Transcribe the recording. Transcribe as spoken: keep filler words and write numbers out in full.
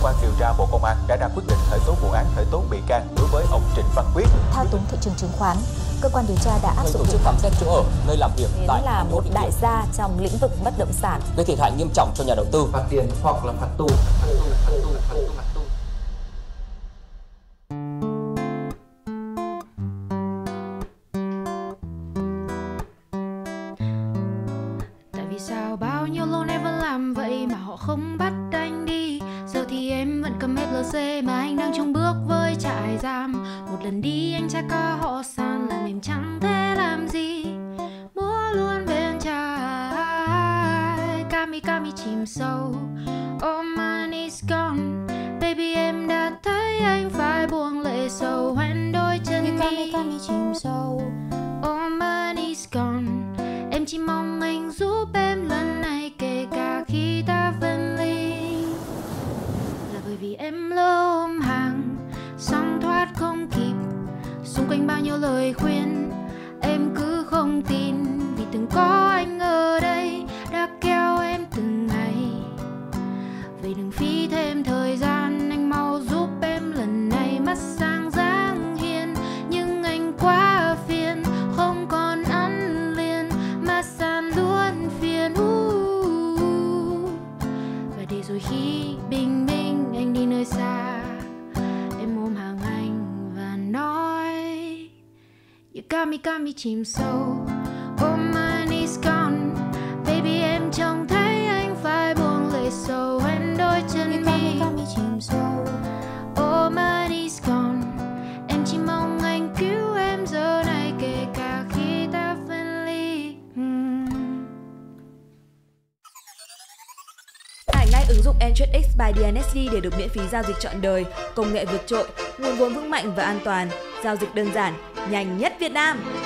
quan điều tra Bộ Công an đã ra quyết định khởi tố vụ án khởi tố bị can đối với ông Trịnh Văn Quyết. Thao túng thị trường chứng khoán, cơ quan điều tra đã áp dụng tổ chức khám xét chỗ ở, nơi làm việc tại là một đại gia trong lĩnh vực bất động sản, gây thiệt hại nghiêm trọng cho nhà đầu tư, phạt tiền hoặc là phạt tù. Tại vì sao bao nhiêu lâu nay vẫn làm vậy mà họ không bắt anh đi? Giờ thì em vẫn cầm ép lờ xê mà anh đang chung bước với trại giam. Một lần đi anh trai ca họ san làm em chẳng thể làm gì. Múa luôn bên trai Kami Kami chìm sâu. Oh money's gone. Baby em đã thấy anh phải buông lệ sâu. Hoen đôi chân mi Kami Kami chìm sâu. Oh money's gone. Em chỉ mong anh giúp em lần này, kể cả khi ta分ly. Là bởi vì em lỡ ôm hàng, xong thoát không kịp. Xung quanh bao nhiêu lời khuyên, em cứ không tin. Vì từng có anh ở đây đã kéo em từng ngày. Vậy đừng phí thêm thời gian, anh mau giúp em lần này. Mắt sang dáng hiền, nhưng anh quá phiền, không còn ăn liền mà san luôn phiền. uh. Và để rồi khi bình minh anh đi nơi xa, em ôm hàng anh và nói You got me, got me chìm sâu. Oh money's gone. Baby em trông thấy anh phải buông lệ sâu. Em đôi chân mi You got me, got me chìm sâu. Oh money's gone. Em chỉ mong anh cứu em giờ này, kể cả khi ta phân ly. hmm. Tải ngay ứng dụng N-Trade X by đê en ét đê để được miễn phí giao dịch trọn đời, công nghệ vượt trội, nguồn vốn vững mạnh và an toàn, giao dịch đơn giản, nhanh nhất Việt Nam.